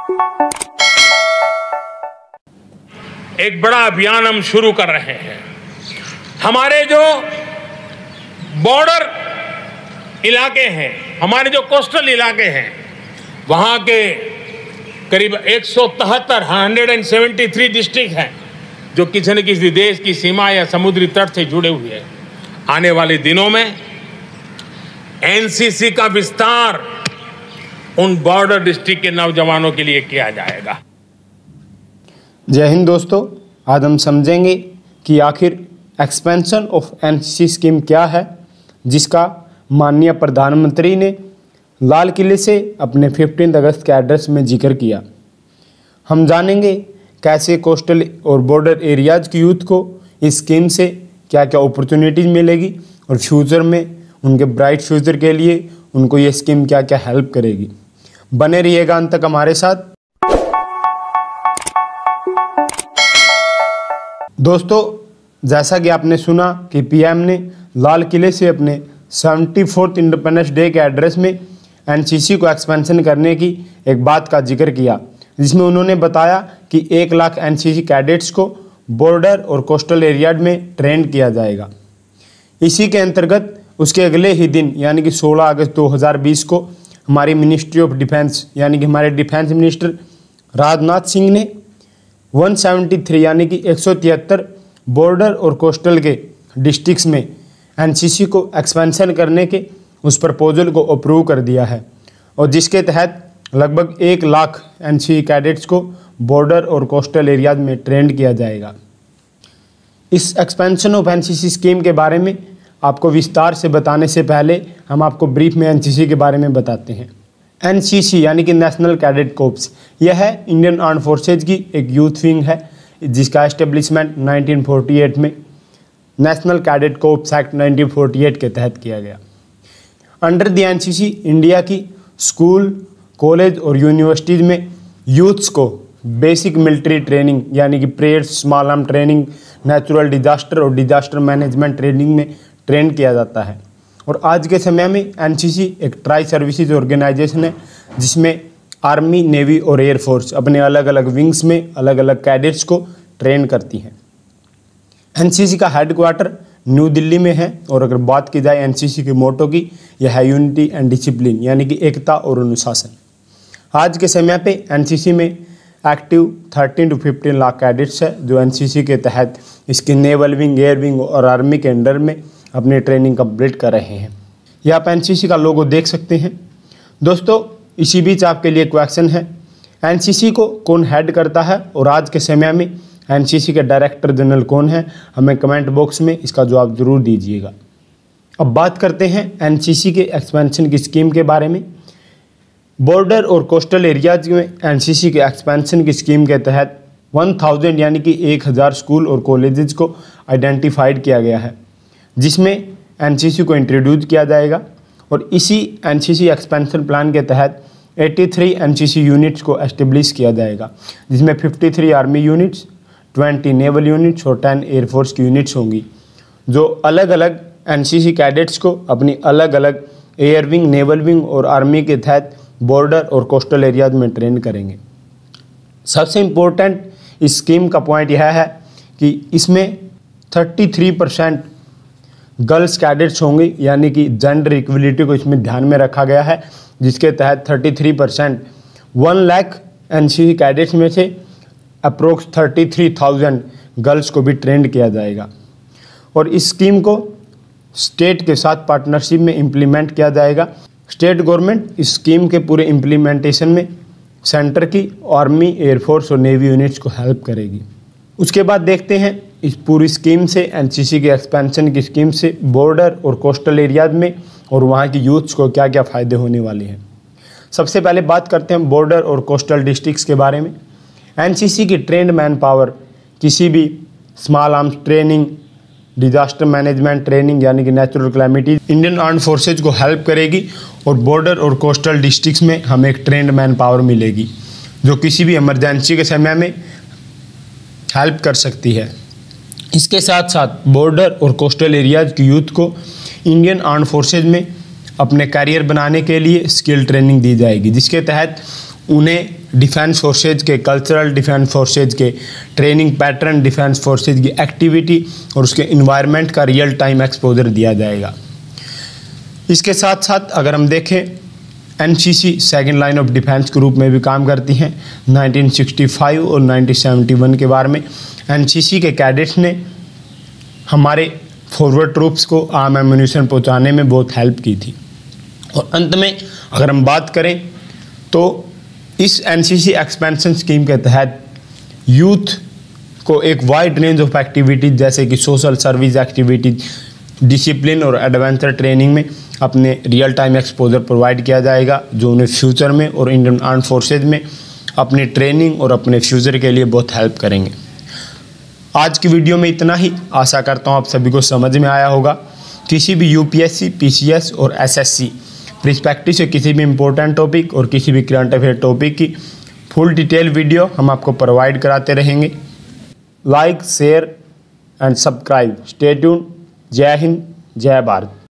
एक बड़ा अभियान हम शुरू कर रहे हैं। हमारे जो बॉर्डर इलाके हैं, हमारे जो कोस्टल इलाके हैं, वहां के करीब 173 डिस्ट्रिक्ट हैं जो किसी न किसी देश की सीमा या समुद्री तट से जुड़े हुए हैं। आने वाले दिनों में एनसीसी का विस्तार उन बॉर्डर डिस्ट्रिक्ट के नौजवानों के लिए किया जाएगा। जय हिंद दोस्तों, आज हम समझेंगे कि आखिर एक्सपेंशन ऑफ एनसीसी स्कीम क्या है, जिसका माननीय प्रधानमंत्री ने लाल किले से अपने 15 अगस्त के एड्रेस में जिक्र किया। हम जानेंगे कैसे कोस्टल और बॉर्डर एरियाज की यूथ को इस स्कीम से क्या क्या अपॉर्चुनिटीज़ मिलेगी और फ्यूचर में उनके ब्राइट फ्यूचर के लिए उनको ये स्कीम क्या क्या हेल्प करेगी। बने रहिएगा अंत तक हमारे साथ। दोस्तों, जैसा कि आपने सुना कि पीएम ने लाल किले से अपने 74th इंडिपेंडेंस डे के एड्रेस में एनसीसी को एक्सपेंशन करने की एक बात का जिक्र किया, जिसमें उन्होंने बताया कि 1 लाख एनसीसी कैडेट्स को बॉर्डर और कोस्टल एरिया में ट्रेन किया जाएगा। इसी के अंतर्गत उसके अगले ही दिन यानी कि 16 अगस्त 2020 को हमारी मिनिस्ट्री ऑफ डिफेंस यानी कि हमारे डिफेंस मिनिस्टर राजनाथ सिंह ने 173 यानी कि 173 बॉर्डर और कोस्टल के डिस्ट्रिक्ट्स में एनसीसी को एक्सपेंशन करने के उस प्रपोजल को अप्रूव कर दिया है, और जिसके तहत लगभग 1 लाख एनसीसी कैडेट्स को बॉर्डर और कोस्टल एरियाज में ट्रेंड किया जाएगा। इस एक्सपेंशन ऑफ एनसीसी स्कीम के बारे में आपको विस्तार से बताने से पहले हम आपको ब्रीफ में एनसीसी के बारे में बताते हैं। एनसीसी यानी कि नेशनल कैडेट कोर्प्स, यह है इंडियन आर्म्ड फोर्सेज की एक यूथ विंग है, जिसका एस्टेब्लिशमेंट 1948 में नेशनल कैडेट कोर्प्स एक्ट 1948 के तहत किया गया। अंडर द एनसीसी इंडिया की स्कूल, कॉलेज और यूनिवर्सिटीज़ में यूथ्स को बेसिक मिलिट्री ट्रेनिंग यानी कि parade, small arm training, natural disaster और डिजास्टर मैनेजमेंट ट्रेनिंग में ट्रेन किया जाता है। और आज के समय में एनसीसी एक ट्राई सर्विसेज ऑर्गेनाइजेशन है, जिसमें आर्मी, नेवी और एयरफोर्स अपने अलग अलग विंग्स में अलग अलग कैडेट्स को ट्रेन करती हैं। एनसीसी का हेडक्वार्टर न्यू दिल्ली में है, और अगर बात की जाए एनसीसी के मोटो की, यह है यूनिटी एंड डिसिप्लिन यानी कि एकता और अनुशासन। आज के समय पे एनसीसी में एक्टिव 13 to 15 लाख कैडेट्स है, जो एनसीसी के तहत इसकी नेवल विंग, एयर विंग और आर्मी के अंडर में अपनी ट्रेनिंग कंप्लीट कर रहे हैं। ये आप एनसीसी का लोगो देख सकते हैं। दोस्तों, इसी बीच आपके लिए क्वेश्चन है, एनसीसी को कौन हेड करता है और आज के समय में एनसीसी के डायरेक्टर जनरल कौन है? हमें कमेंट बॉक्स में इसका जवाब ज़रूर दीजिएगा। अब बात करते हैं एनसीसी के एक्सपेंशन की स्कीम के बारे में। बॉर्डर और कोस्टल एरियाज में एनसीसी के एक्सपेंशन की स्कीम के तहत 1000 यानी कि 1000 स्कूल और कॉलेजेस को आइडेंटिफाइड किया गया है, जिसमें एनसीसी को इंट्रोड्यूस किया जाएगा। और इसी एनसीसी एक्सपेंशन प्लान के तहत 83 एनसीसी यूनिट्स को एस्टेब्लिश किया जाएगा, जिसमें 53 आर्मी यूनिट्स, 20 नेवल यूनिट्स और 10 एयरफोर्स की यूनिट्स होंगी, जो अलग अलग एनसीसी कैडेट्स को अपनी अलग अलग एयर विंग, नेवल विंग और आर्मी के तहत बॉर्डर और कोस्टल एरियाज में ट्रेन करेंगे। सबसे इम्पोर्टेंट इस स्कीम का पॉइंट यह है कि इसमें 33% गर्ल्स कैडेट्स होंगे, यानी कि जेंडर इक्वलिटी को इसमें ध्यान में रखा गया है, जिसके तहत 33% 1 लाख एनसीसी कैडेट्स में से अप्रोक्स 33,000 गर्ल्स को भी ट्रेंड किया जाएगा। और इस स्कीम को स्टेट के साथ पार्टनरशिप में इम्प्लीमेंट किया जाएगा। स्टेट गवर्नमेंट इस स्कीम के पूरे इम्प्लीमेंटेशन में सेंटर की आर्मी, एयरफोर्स और नेवी यूनिट्स को हेल्प करेगी। उसके बाद देखते हैं इस पूरी स्कीम से, एनसीसी के एक्सपेंशन की स्कीम से बॉर्डर और कोस्टल एरियाज में और वहाँ की यूथ्स को क्या क्या फ़ायदे होने वाले हैं। सबसे पहले बात करते हैं बॉर्डर और कोस्टल डिस्ट्रिक्ट्स के बारे में। एनसीसी की ट्रेंड मैन पावर किसी भी small arms training, disaster management training यानी कि natural calamities, Indian armed forces को हेल्प करेगी। और बॉर्डर और कोस्टल डिस्ट्रिक्ट्स में हमें एक ट्रेंड मैन पावर मिलेगी, जो किसी भी इमरजेंसी के समय में हेल्प कर सकती है। इसके साथ साथ बॉर्डर और कोस्टल एरियाज की यूथ को इंडियन आर्म्ड फोर्सेज में अपने कैरियर बनाने के लिए स्किल ट्रेनिंग दी जाएगी, जिसके तहत उन्हें डिफेंस फोर्सेज के कल्चरल, डिफेंस फोर्सेज के ट्रेनिंग पैटर्न, डिफेंस फोर्सेज की एक्टिविटी और उसके इन्वायरमेंट का रियल टाइम एक्सपोजर दिया जाएगा। इसके साथ साथ अगर हम देखें, NCC second line of defence के रूप में भी काम करती हैं। 1965 और 1971 के बारे में एनसीसी के कैडेट्स ने हमारे फॉरवर्ड ट्रूप्स को आर्म एम्यूनिशन पहुंचाने में बहुत हेल्प की थी। और अंत में अगर हम बात करें तो इस एनसीसी एक्सपेंशन स्कीम के तहत यूथ को एक वाइड रेंज ऑफ एक्टिविटीज़ जैसे कि सोशल सर्विस एक्टिविटीज़, डिसिप्लिन और एडवेंचर ट्रेनिंग में अपने रियल टाइम एक्सपोजर प्रोवाइड किया जाएगा, जो उन्हें फ्यूचर में और इंडियन आर्म फोर्सेज में अपनी ट्रेनिंग और अपने फ्यूचर के लिए बहुत हेल्प करेंगे। आज की वीडियो में इतना ही। आशा करता हूँ आप सभी को समझ में आया होगा। किसी भी यूपीएससी, पीसीएस और एसएससी रिस्पेक्टिव से किसी भी इम्पोर्टेंट टॉपिक और किसी भी करंट अफेयर टॉपिक की फुल डिटेल वीडियो हम आपको प्रोवाइड कराते रहेंगे। Like, share and subscribe. Stay tuned. जय हिंद, जय भारत।